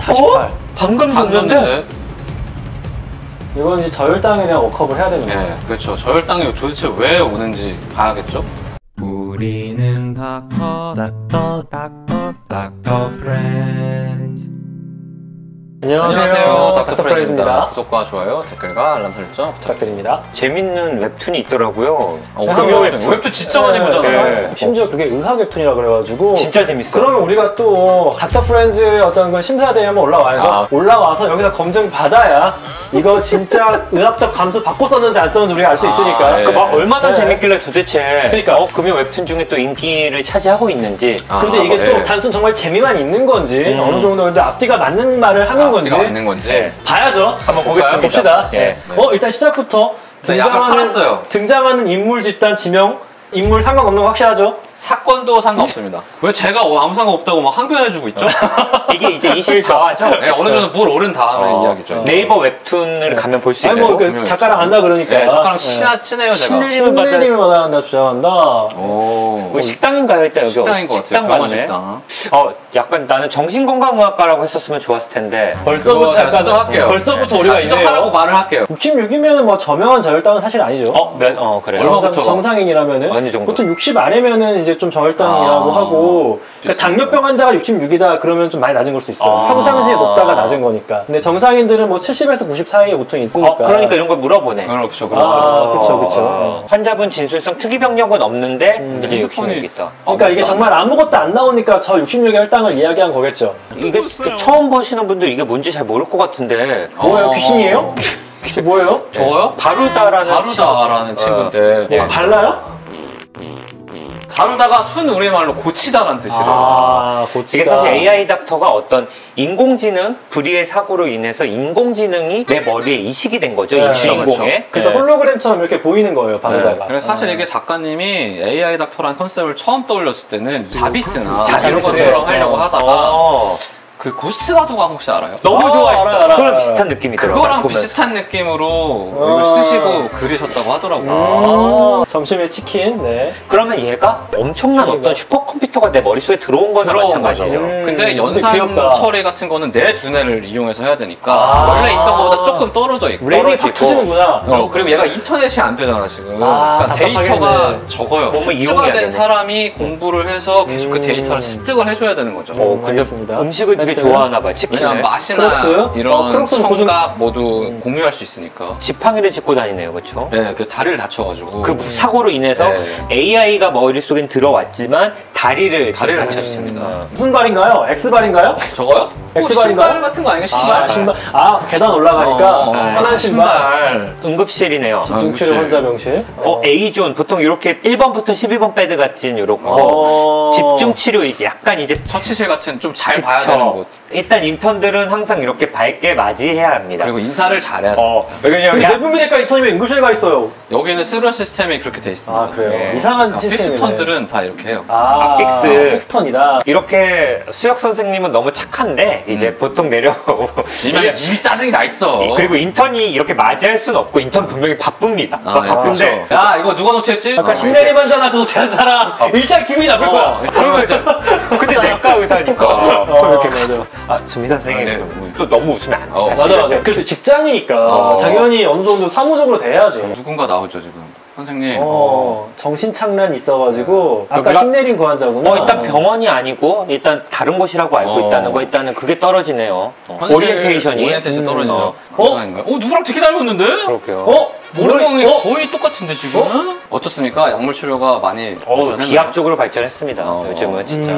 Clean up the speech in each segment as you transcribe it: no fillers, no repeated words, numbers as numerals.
48. 방금 줬는데? 이건 이제 저혈당이랑 워크업을 해야 되는 거예요. 네, 그렇죠. 저혈당이 도대체 왜 오는지 봐야겠죠? 우리는 닥터 프렌즈. 안녕하세요. 닥터 프렌즈입니다. 구독과 좋아요, 댓글과 알람 설정 부탁드립니다. 재밌는 웹툰이 있더라고요. 금요 웹툰 진짜 많이 보잖아요. 네. 심지어 그게 의학 웹툰이라 그래가지고 진짜 재밌어요. 그러면 우리가 또 닥터 프렌즈 어떤 그 심사대에 한번 올라와서 여기서 검증 받아야 이거 진짜 의학적 감수 받고 썼는지 안 썼는지 우리가 알 수 있으니까. 네. 막 얼마나 네. 재밌길래 도대체 그러니까. 금요 웹툰 중에 또 인기를 차지하고 있는지. 근데 이게 네. 또 단순 정말 재미만 있는 건지 어느 정도 근데 앞뒤가 맞는 말을 하는 건지 맞는 건지. 네. 봐야죠. 한번 보겠습니다. 봅시다. 네. 일단 시작부터 네, 약을 팔았어요. 등장하는 인물 집단 지명 인물 상관없는 거 확실하죠? 사건도 상관없습니다. 왜 제가 아무 상관없다고 막 항변해주고 있죠? 이게 이제 24화죠? 네, 어느 정도 물 오른 다음에 이야기죠. 네이버 웹툰을 가면 볼 수 아니 있나요? 뭐 작가랑 안다 그러니까. 네, 작가랑 친해요, 제가. 신내림을 받아야 주장한다. 뭐 식당인가요? 일단 여기 식당인 것 같아요. 식당 병원 맞네. 식당. 약간 나는 정신건강의학과라고 했었으면 좋았을 텐데. 벌써부터 제가 수정할게요. 벌써부터 우리가 이제 수정하라고 말을 할게요. 66이면 뭐 저명한 저혈당은 사실 아니죠. 그래요? 얼마부터가? 정상인이라면은 어느 정도? 보통 60 아래면은 이제 좀 저혈당이라고 하고 그러니까 당뇨병 환자가 66이다 그러면 좀 많이 낮은 걸 수 있어요. 평상시에 높다가 낮은 거니까. 근데 정상인들은 뭐 70에서 90 사이에 보통 있으니까. 그러니까 이런 걸 물어보네. 그렇죠. 그렇죠. 환자분 진술성 특이병력은 없는데 이제 핸드폰이 66이 있다. 그러니까 이게 정말 아무것도 안 나오니까 저 66의 혈당을 이야기한 거겠죠. 이게 처음 보시는 분들 이게 뭔지 잘 모를 것 같은데. 뭐예요? 귀신이에요? 이게 뭐예요? 저요? 바루다라는 친구인데. 뭐 발라요? 바르다가 순 우리말로 고치다라는 뜻이래요. 고치다. 이게 사실 AI 닥터가 어떤 인공지능 불의의 사고로 인해서 인공지능이 내 머리에 이식이 된 거죠. 이 주인공에. 그래서 홀로그램처럼 이렇게 보이는 거예요, 바르다가. 그래서 사실 이게 작가님이 AI 닥터라는 컨셉을 처음 떠올렸을 때는 자비스나 자비스. 이런 것처럼 하려고 하다가 그 고스트 바둑왕 혹시 알아요? 너무 좋아했어. 알아요. 그런 비슷한 느낌이더라고요. 그거랑 비슷한 느낌으로 이걸 쓰시고 그리셨다고 하더라고요. 점심에 치킨, 네. 그러면 얘가 엄청난 어떤 슈퍼컴퓨터가 내 머릿속에 들어온 거나 마찬가지죠. 근데 연산 귀엽다. 처리 같은 거는 내 두뇌를 이용해서 해야 되니까 원래 있던 것보다 조금 떨어져 있고 램이 확 터지는구나. 그리고 얘가 인터넷이 안 되잖아 지금. 아, 그러니까 데이터가 답답하겠네. 적어요. 몸을 이용해야 추가된 되네. 사람이 공부를 해서 계속 그 데이터를 습득을 해줘야 되는 거죠. 근데 알겠습니다. 음식을 되게 좋아하나 봐요. 치킨을. 왜냐면 맛이나 크로스? 이런 크로스는 청각 모두 공유할 수 있으니까. 지팡이를 짚고 다니네요. 그렇죠? 네, 그 다리를 다쳐가지고 그 사고로 인해서 네. AI가 머릿속엔 들어왔지만 다리를 다쳤습니다. 무슨 발인가요? X발인가요? 저거요? 엑스발인가요? 신발 같은 거 아닌가? 신발. 계단 올라가니까 편한 신발. 응급실이네요. 중추류 환자 병실. A존 보통 이렇게 1번부터 12번 베드 같은 이렇게 집중치료 이제 약간 이제 처치실 같은 좀 잘 봐야 되는 곳. 일단 인턴들은 항상 이렇게 밝게 맞이해야 합니다. 그리고 인사를 잘해야 돼. 왜냐면 대부분의과 인턴이면 응급실 가 있어요. 여기는 스루어 시스템이 그렇게 돼 있습니다. 그래요? 네. 이상한 시스템이네. 픽스턴들은 다 이렇게 해요. 픽스턴이다. 이렇게 수혁 선생님은 너무 착한데 이제 보통 내려오고 이미 짜증이 나 있어. 그리고 인턴이 이렇게 맞이할 수는 없고 인턴 분명히 바쁩니다. 바쁜데 그렇죠. 야 이거 누가 노출했지? 아까 신내림 환자한테 노출한 사람 일단 기분이 나쁠 거야. 근데 내과 의사니까 그럼 이렇게 가서 전미사 선생님 네. 또 너무 웃으면 안 돼. 사실. 맞아. 그래도 직장이니까 당연히 어느 정도 사무적으로 돼야지. 누군가 나오죠 지금. 선생님. 정신착란이 있어가지고 아까 그러니까 신내림 그 환자구나. 일단 병원이 아니고 일단 다른 곳이라고 알고 있다는 거 일단은 그게 떨어지네요. 오리엔테이션이 떨어지죠. 누구랑 되게 닮았는데? 그렇게요. 모래광이 거의 똑같은데 지금? 어떻습니까? 약물 치료가 많이 기하학적으로 발전했습니다. 요즘은 진짜.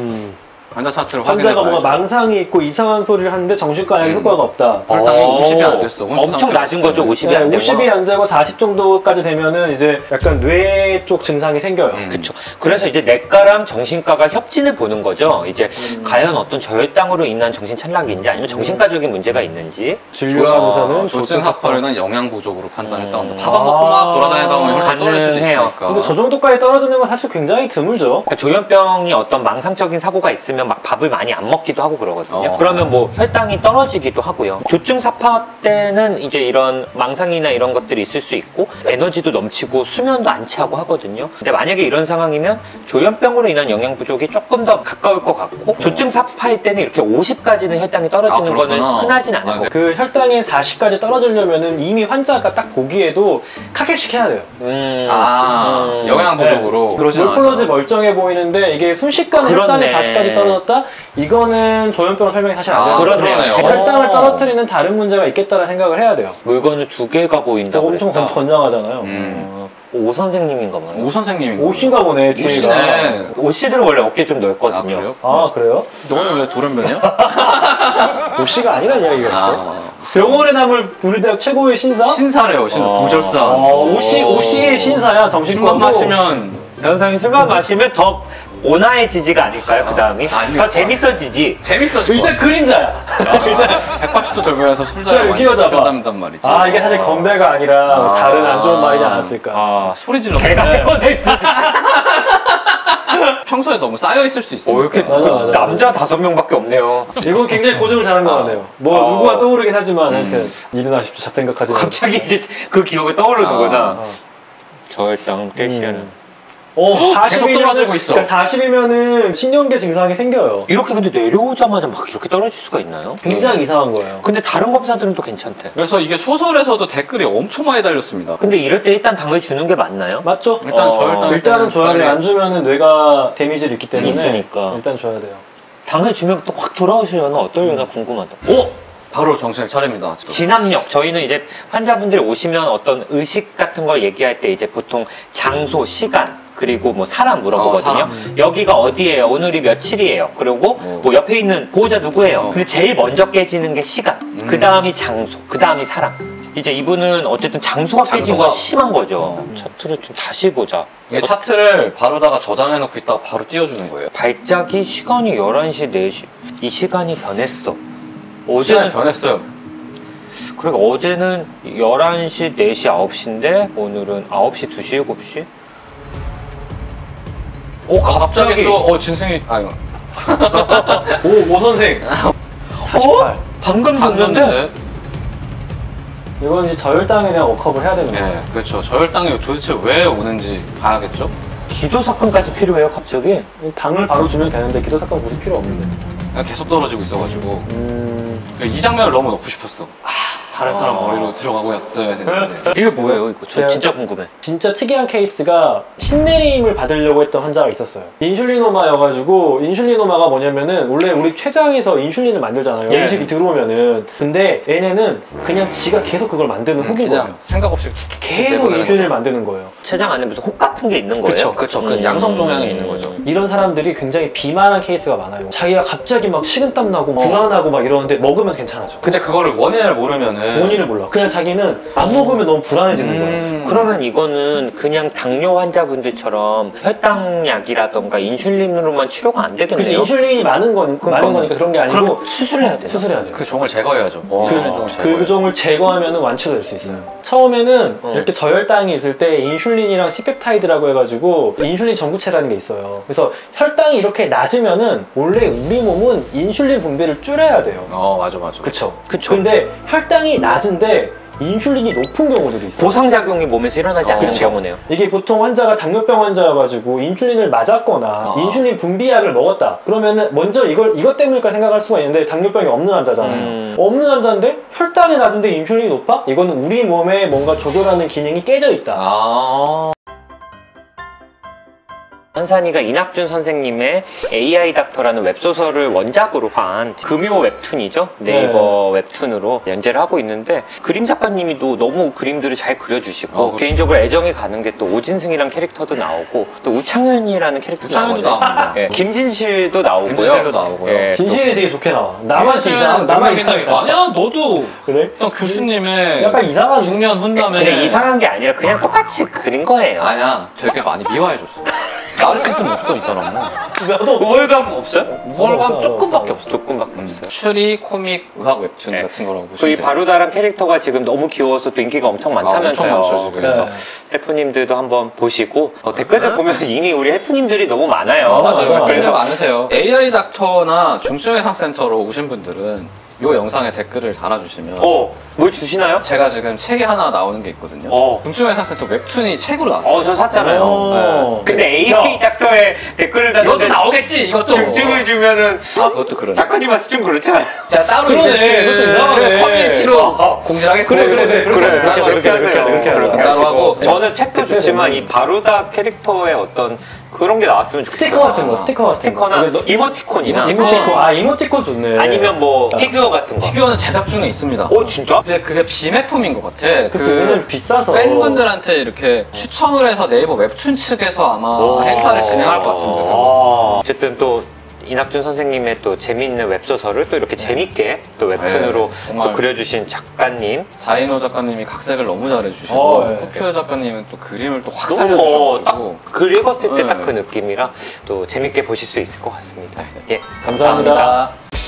환자 차트를 환자가 확인해봐야죠. 뭔가 망상이 있고 이상한 소리를 하는데 정신과 약이 효과가 없다. 혈당이 50이 안 됐어. 엄청 낮은 거죠. 50이 안 되고. 50이 안 되고 40 정도까지 되면은 이제 약간 뇌 쪽 증상이 생겨요. 그렇죠. 그래서 이제 내과랑 정신과가 협진을 보는 거죠. 이제 과연 어떤 저혈당으로 인한 정신 착락인지 아니면 정신과적인 문제가 있는지. 진료하면서는 조증사파류는 영양 부족으로 판단했다고 합니다. 밥 안 먹고 막 돌아다니다 보면 혈당 떨어질 수도 있으니까. 근데 저 정도까지 떨어지는 건 사실 굉장히 드물죠. 그러니까 조현병이 어떤 망상적인 사고가 있으면 있으면 막 밥을 많이 안 먹기도 하고 그러거든요. 어. 그러면 뭐 혈당이 떨어지기도 하고요. 조증사파 때는 이제 이런 망상이나 이런 것들이 있을 수 있고 에너지도 넘치고 수면도 안 차고 하거든요. 근데 만약에 이런 상황이면 조현병으로 인한 영양 부족이 조금 더 가까울 것 같고 조증사파일 때는 이렇게 50까지는 혈당이 떨어지는 아, 거는 그렇구나. 흔하진 않은 아, 거고. 네. 그 혈당이 40까지 떨어지려면은 이미 환자가 딱 보기에도 카케씩 해야 돼요. 영양 부족으로. 그러진 몰폴러지 않았죠. 멀쩡해 보이는데 이게 순식간에 그렇네. 혈당이 40까지 떨어졌다? 이거는 조현병 설명이 사실 안 아, 돼요. 그러네요. 혈당을 떨어뜨리는 다른 문제가 있겠다는 생각을 해야 돼요. 물건을 두 개가 보인다고 엄청 그랬다. 건장하잖아요. 오 선생님인가 봐요. 오 선생님인 거. 옷인가 보네, 뒤에가. 옷이네. 오 씨들은 원래 어깨 좀 아, 넓거든요. 그래요? 아, 그래요? 너는 왜 돌연변이야? 옷씨가 아니란 이야기였어. 아, 병원에 남을 우리 대학 최고의 신사? 신사래요, 신사. 부절사. 오씨의 신사야, 정신과. 술만 마시면 전상이 술만 마시면 더 온화해지지가 않을까요? 그 다음이 아니니까. 더 재밌어지지. 재밌어질 거. 일단 그림자야. 일단 180도 돌면서 술자를 자, 많이 휘어잡아. 쉬어담단 말이지. 아, 이게 사실 건배가 아니라 다른 안 좋은 말이지 않았을까. 아, 소리 질러. 개가 태어나 있어. 평소에 너무 쌓여 있을 수 있어. 이렇게 맞아, 맞아. 남자 5명밖에 없네요. 이거 굉장히 고증을 잘한 것 같네요. 뭐, 누구가 떠오르긴 하지만, 하여튼, 일어나십시오. 잡생각하지 말고. 갑자기 이제 그 기억이 떠오르는구나. 아. 저혈당 깨시하는. 계속 떨어지고 있어. 그러니까 40이면은 신경계 증상이 생겨요. 이렇게 근데 내려오자마자 막 이렇게 떨어질 수가 있나요? 굉장히 이상한 거예요. 근데 다른 검사들은 또 괜찮대. 그래서 이게 소설에서도 댓글이 엄청 많이 달렸습니다. 근데 이럴 때 일단 당을 주는 게 맞나요? 맞죠? 일단 저혈당 일단은 줘야 돼요. 안 주면은 뇌가 데미지를 입기 때문에 있으니까. 일단 줘야 돼요. 당을 주면 또 확 돌아오시려나 어떨려나 궁금하다. 오! 바로 정신을 차립니다. 지금. 진압력. 저희는 이제 환자분들이 오시면 어떤 의식 같은 걸 얘기할 때 이제 보통 장소, 시간, 그리고 뭐 사람 물어보거든요. 여기가 어디예요? 오늘이 며칠이에요? 그리고 뭐 옆에 있는 보호자 누구예요? 근데 제일 먼저 깨지는 게 시간. 그 다음이 장소. 그 다음이 사람. 이제 이분은 어쨌든 장소가 깨진 건 심한 거죠. 차트를 좀 다시 보자. 이게 차트를 바로다가 저장해놓고 있다가 바로 띄워주는 거예요. 발작이 시간이 11시, 4시. 이 시간이 변했어. 시간이 어제는 변했어요. 그러니까 어제는 11시, 4시, 9시인데 오늘은 9시, 2시, 7시? 갑자기 또 진승이 아유. 오 선생. 48. 방금 줬는데? 봤는데? 이건 이제 저혈당에 대한 워크업을 해야 되는 거예요. 네, 그렇죠. 저혈당이 도대체 왜 오는지 봐야겠죠? 기도 사건까지 필요해요, 갑자기? 당을 바로 주면 되는데 기도 사건 굳이 필요 없는데. 그냥 계속 떨어지고 있어가지고 이 장면을 너무 넣고 싶었어. 다른 사람 머리로 들어가고 였어야 되는데. 이게 뭐예요, 이거? 저 제가- 진짜 궁금해. 진짜 특이한 케이스가 신내림을 받으려고 했던 환자가 있었어요. 인슐리노마여가지고 인슐리노마가 뭐냐면은 원래 우리 췌장에서 인슐린을 만들잖아요. 예. 음식이 들어오면은. 근데 얘네는 그냥 지가 계속 그걸 만드는 혹인 거예요. 그냥 생각 없이 계속 내보내는 인슐린을 거죠. 만드는 거예요. 췌장 안에 무슨 혹 같은 게 있는 거예요? 그쵸. 그 양성 종양이 있는 거죠. 이런 사람들이 굉장히 비만한 케이스가 많아요. 자기가 갑자기 막 식은땀 나고 불안하고 막 이러는데 먹으면 괜찮아져. 근데 그거를 원인을 모르면은 원인을 몰라. 그냥 자기는 안 먹으면 너무 불안해지는 거예요. 그러면 이거는 그냥 당뇨 환자분들처럼 혈당약이라던가 인슐린으로만 치료가 안 그치, 되겠네요? 인슐린이 많은 거니까 그런 게 아니고 그럼 수술해야 돼요? 수술해야 돼요. 그 종을 제거해야죠. 어. 인슐린 종을 그 제거해야죠. 종을 제거하면 완치될 수 있어요. 처음에는 어. 이렇게 저혈당이 있을 때 인슐린이랑 C펩타이드라고 해가지고 인슐린 전구체라는 게 있어요. 그래서 혈당이 이렇게 낮으면은 원래 우리 몸은 인슐린 분비를 줄여야 돼요. 맞아. 그쵸? 그쵸. 근데 혈당이 낮은데 인슐린이 높은 경우들이 있어요. 보상작용이 몸에서 일어나지 않는 그쵸. 경우네요. 이게 보통 환자가 당뇨병 환자여가지고 인슐린을 맞았거나 인슐린 분비약을 먹었다. 그러면은 먼저 이것 때문일까 생각할 수가 있는데 당뇨병이 없는 환자잖아요. 없는 환자인데 혈당이 낮은데 인슐린이 높아? 이거는 우리 몸에 뭔가 조절하는 기능이 깨져 있다. 한산이가 이낙준 선생님의 AI 닥터라는 웹소설을 원작으로 한 금요 웹툰이죠. 네이버 웹툰으로 연재를 하고 있는데 그림 작가님이 너무 그림들을 잘 그려주시고 개인적으로 애정이 가는 게 또 오진승이란 캐릭터도 나오고 또 우창현이라는 캐릭터도 우창현이도 나오거든요. 나옵니다. 예, 김진실도 나오고요. 김진실도 나오고요. 예, 진실이 되게 좋게 나와. 나만 이상, 나만 이상해. 아니야, 너도 그래? 일단 교수님의 약간 이상한 중년 훈남에 근데 이상한 게 아니라 그냥 똑같이 그린 거예요. 아니야, 되게 많이 미화해줬어. 나를 수 있으면 없어 이 사람은. 나도 없어. 우월감 없어요? 우월감 조금밖에 없어. 조금밖에 없어요. 추리, 코믹, 의학 웹툰 네. 같은 거라고 보시면 그 이 돼요. 바루다란 캐릭터가 지금 너무 귀여워서 또 인기가 엄청 많다면서요. 엄청 많죠, 지금. 그래서 네. 헬프님들도 한번 보시고 댓글들 보면 이미 우리 헬프님들이 너무 많아요. 맞아요. 그래서 많으세요. AI 닥터나 중증외상센터로 오신 분들은 이 영상에 댓글을 달아주시면 뭘 주시나요? 제가 지금 책이 하나 나오는 게 있거든요. 중증외상센터 웹툰이 책으로 나왔어요. 저 샀잖아요. 오. 네. 근데 AI 닥터에 댓글을 이것도 달는데 나오겠지, 이것도. 중증을 주면은 그것도 그러네. 작가님한테 좀 그렇지 않아요? 제가 따로 그러네, 그것도 이상하네. 커뮤니티로 공지하겠습니다. 그래, 그렇게 하세요. 따로 하고. 저는 책도 좋지만 이 바루다 캐릭터의 어떤 그런 게 나왔으면 좋겠어요. 스티커 같은 거, 스티커 같은 거. 스티커나 너- 이모티콘이나 이모티콘 좋네. 아니면 뭐 피규어 같은 거. 피규어는 제작 중에 있습니다. 진짜? 근데 그게 비매품인 것 같아. 그치, 왜냐면 비싸서. 팬분들한테 이렇게 추첨을 해서 네이버 웹툰 측에서 아마 행사를 진행할 것 같습니다. 어쨌든 또 이낙준 선생님의 또 재미있는 웹소설을 또 이렇게 재밌게 또 웹툰으로 네, 정말. 또 그려주신 작가님. 자인호 작가님이 각색을 너무 잘해주시고 네. 쿠큐 작가님은 또 그림을 또 확 너무 살려주셔가지고 글 읽었을 때 네. 딱 그 느낌이라 또 재밌게 보실 수 있을 것 같습니다. 예, 감사합니다. 감사합니다.